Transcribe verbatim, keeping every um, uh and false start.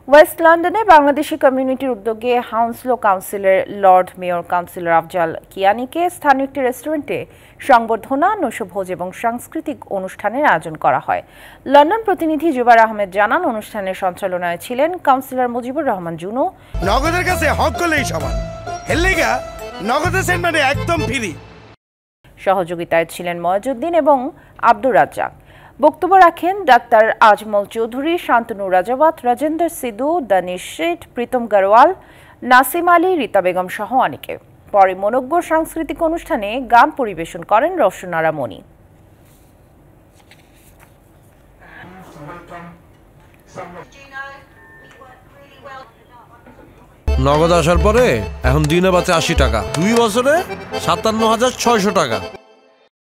West লন্ডনে বাংলাদেশি কমিউনিটির উদ্যোগে হাউন্সলো কাউন্সিলের লর্ড মেয়র কাউন্সিলর আফজাল কিয়ানীকে স্থানীয় একটি রেস্টুরেন্টে সংবর্ধনা, নৈশভোজ এবং সাংস্কৃতিক অনুষ্ঠানের আয়োজন করা হয়। লন্ডন প্রতিনিধি জুবার আহমেদ জানান, অনুষ্ঠানের সঞ্চালনায় ছিলেন কাউন্সিলর মুজিবুর রহমান জুনো। নগদের কাছে হক করলেই সমান, হেললেগা নগদের সেন্টারে একদম ফ্রি। সহযোগিতায় ছিলেন ময়জউদ্দিন এবং আব্দুর রাজ্জাক। বক্তব্য রাখেন ডাক্তার আজমল চৌধুরী, শান্তনু রাজাওয়াত, রাজেন্দ্র সিধু, দানিশ শেঠ, প্রীতম গারওয়াল, নাসিম আলী, রীতা বেগম সহ অনেকে। পরে মনোজ্ঞ সাংস্কৃতিক অনুষ্ঠানে গান পরিবেশন করেন রওশনারা মনি। নগদ আসার পরে এখন দিনে বাঁচে আশি টাকা, দুই বছরে সাতান্ন হাজার ছয়শো টাকা।